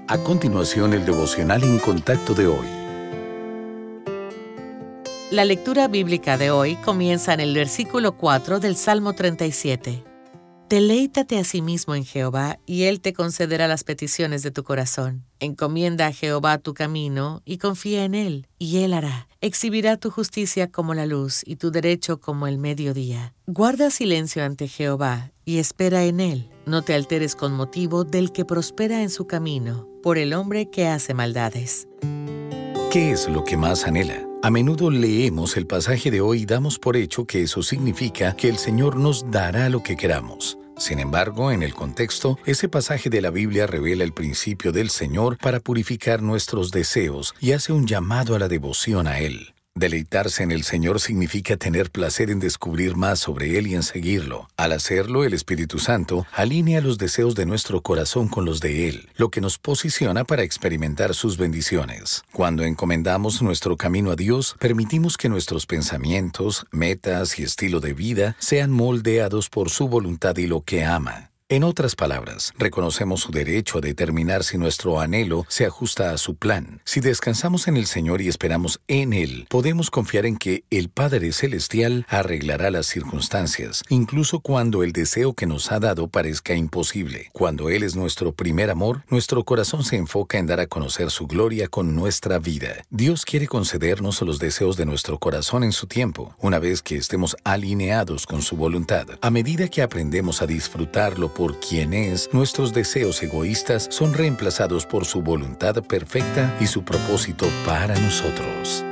A continuación, el devocional en contacto de hoy. La lectura bíblica de hoy comienza en el versículo 4 del Salmo 37. Deleítate a sí mismo en Jehová, y Él te concederá las peticiones de tu corazón. Encomienda a Jehová tu camino, y confía en Él, y Él hará. Exhibirá tu justicia como la luz, y tu derecho como el mediodía. Guarda silencio ante Jehová, y espera en Él. No te alteres con motivo del que prospera en su camino, por el hombre que hace maldades. ¿Qué es lo que más anhela? A menudo leemos el pasaje de hoy y damos por hecho que eso significa que el Señor nos dará lo que queramos. Sin embargo, en el contexto, ese pasaje de la Biblia revela el principio del Señor para purificar nuestros deseos y hace un llamado a la devoción a Él. Deleitarse en el Señor significa tener placer en descubrir más sobre Él y en seguirlo. Al hacerlo, el Espíritu Santo alinea los deseos de nuestro corazón con los de Él, lo que nos posiciona para experimentar sus bendiciones. Cuando encomendamos nuestro camino a Dios, permitimos que nuestros pensamientos, metas y estilo de vida sean moldeados por su voluntad y lo que ama. En otras palabras, reconocemos su derecho a determinar si nuestro anhelo se ajusta a su plan. Si descansamos en el Señor y esperamos en Él, podemos confiar en que el Padre Celestial arreglará las circunstancias, incluso cuando el deseo que nos ha dado parezca imposible. Cuando Él es nuestro primer amor, nuestro corazón se enfoca en dar a conocer su gloria con nuestra vida. Dios quiere concedernos los deseos de nuestro corazón en su tiempo, una vez que estemos alineados con su voluntad. A medida que aprendemos a disfrutarlo por quien es, nuestros deseos egoístas son reemplazados por su voluntad perfecta y su propósito para nosotros.